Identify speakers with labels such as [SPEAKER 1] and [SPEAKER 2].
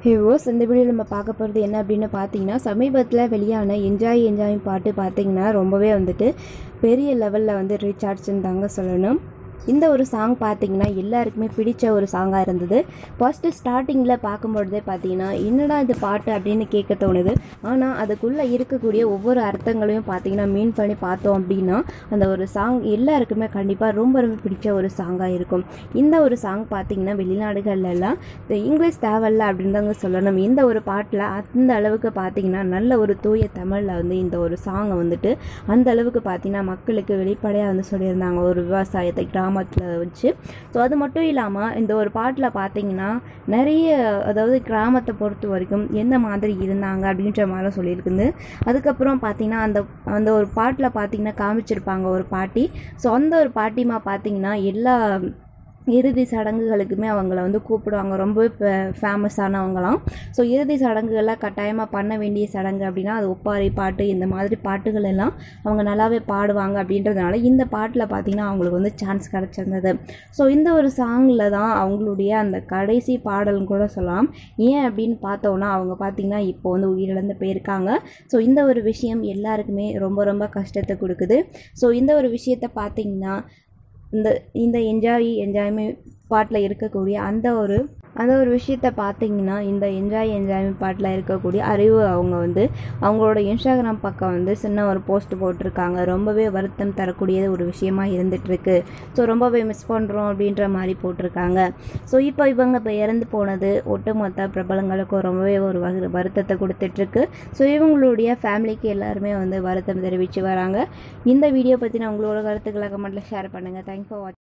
[SPEAKER 1] ஹேவோஸ் இந்த வீடியோவில் நம்ம பார்க்க போகிறது என்ன அப்படின்னு பார்த்தீங்கன்னா, சமீபத்தில் வெளியான என்ஜாய் பாட்டு பார்த்தீங்கன்னா ரொம்பவே வந்துட்டு பெரிய லெவலில் வந்து ரீச் ஆச்சுன்னு தாங்க சொல்லணும். இந்த ஒரு சாங் பார்த்தீங்கன்னா எல்லாருக்குமே பிடிச்ச ஒரு சாங்காக இருந்தது. ஃபஸ்ட்டு ஸ்டார்டிங்கில் பார்க்கும்பொழுதே பார்த்தீங்கன்னா என்னடா இது பாட்டு அப்படின்னு கேட்க தோணுது. ஆனால் அதுக்குள்ளே இருக்கக்கூடிய ஒவ்வொரு அர்த்தங்களையும் பார்த்தீங்கன்னா மீன் பண்ணி பார்த்தோம் அப்படின்னா அந்த ஒரு சாங் எல்லாருக்குமே கண்டிப்பாக ரொம்ப பிடிச்ச ஒரு சாங்காக இருக்கும். இந்த ஒரு சாங் பார்த்தீங்கன்னா வெளிநாடுகள்லாம் இங்கிலீஷ் தேவையில்ல அப்படின்னு தாங்க சொல்லணும். இந்த ஒரு பாட்டில் அந்த அளவுக்கு பார்த்தீங்கன்னா நல்ல ஒரு தூய தமிழில் வந்து இந்த ஒரு சாங்கை வந்துட்டு அந்த அளவுக்கு பார்த்தீங்கன்னா மக்களுக்கு வெளிப்படையாக வந்து சொல்லியிருந்தாங்க, ஒரு விவசாயத்தை கிராமத்தில் வச்சு. ஸோ அது மட்டும் இல்லாமல் இந்த ஒரு பாட்டில் பார்த்தீங்கன்னா நிறைய, அதாவது கிராமத்தை பொறுத்த வரைக்கும் எந்த மாதிரி இருந்தாங்க அப்படின்ற மாதிரி சொல்லியிருக்குது. அதுக்கப்புறம் பார்த்தீங்கன்னா அந்த ஒரு பாட்டில் பார்த்தீங்கன்னா காமிச்சிருப்பாங்க ஒரு பாட்டி. ஸோ அந்த ஒரு பாட்டிமா பார்த்தீங்கன்னா எல்லா இறுதி சடங்குகளுக்குமே அவங்கள வந்து கூப்பிடுவாங்க, ரொம்ப ஃபேமஸானவங்களாம். ஸோ இறுதி சடங்குகள்லாம் கட்டாயமாக பண்ண வேண்டிய சடங்கு அப்படின்னா அது ஒப்பாரி பாட்டு, இந்த மாதிரி பாட்டுகள் எல்லாம் அவங்க நல்லாவே பாடுவாங்க. அப்படின்றதுனால இந்த பாட்டில் பார்த்திங்கன்னா அவங்களுக்கு வந்து சான்ஸ் கிடச்சிருந்தது. ஸோ இந்த ஒரு சாங்கில் தான் அவங்களுடைய அந்த கடைசி பாடல்னு கூட சொல்லலாம். ஏன் அப்படின்னு பார்த்தோன்னா அவங்க பார்த்திங்கன்னா இப்போ வந்து உயிரிழந்து போயிருக்காங்க. ஸோ இந்த ஒரு விஷயம் எல்லாருக்குமே ரொம்ப கஷ்டத்தை கொடுக்குது. ஸோ இந்த ஒரு விஷயத்தை பார்த்திங்கன்னா இந்த என்ஜாயி பாட்டில் இருக்கக்கூடிய அந்த ஒரு விஷயத்தை பார்த்தீங்கன்னா இந்த என்ஜாயி பாட்டில் இருக்கக்கூடிய அறிவு அவங்க வந்து அவங்களோட இன்ஸ்டாகிராம் பக்கம் வந்து சின்ன ஒரு போஸ்ட் போட்டிருக்காங்க. ரொம்பவே வருத்தம் தரக்கூடிய ஒரு விஷயமா இருந்துகிட்ருக்கு. ஸோ ரொம்பவே மிஸ் பண்ணுறோம் அப்படின்ற மாதிரி போட்டிருக்காங்க. ஸோ இப்போ இவங்க இறந்து போனது ஒட்டுமொத்த பிரபலங்களுக்கும் ரொம்பவே ஒரு வருத்தத்தை கொடுத்துட்ருக்கு. ஸோ இவங்களுடைய ஃபேமிலிக்கு எல்லாருமே வந்து வருத்தம் தெரிவித்து வராங்க. இந்த வீடியோ பற்றின உங்களோட கருத்துக்களை கமெண்ட்டில் ஷேர் பண்ணுங்கள். தேங்க்ஸ் ஃபார் வாட்சிங்.